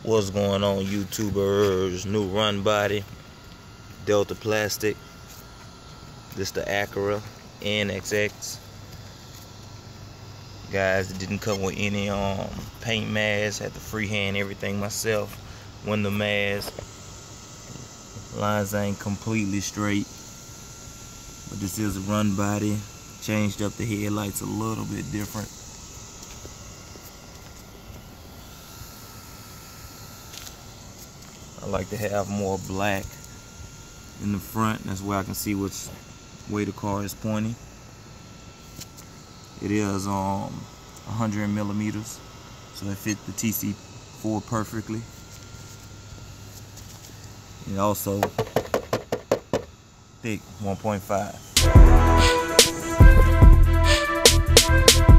What's going on, YouTubers? New run body, Delta plastic. This the Acura NSX. Guys, it didn't come with any paint mask. Had to freehand everything myself. Window mask. Lines ain't completely straight, but this is a run body. Changed up the headlights a little bit different. I like to have more black in the front. That's where I can see which way the car is pointing. It is 100 millimeters, so it fit the TC4 perfectly. And also thick, 1.5.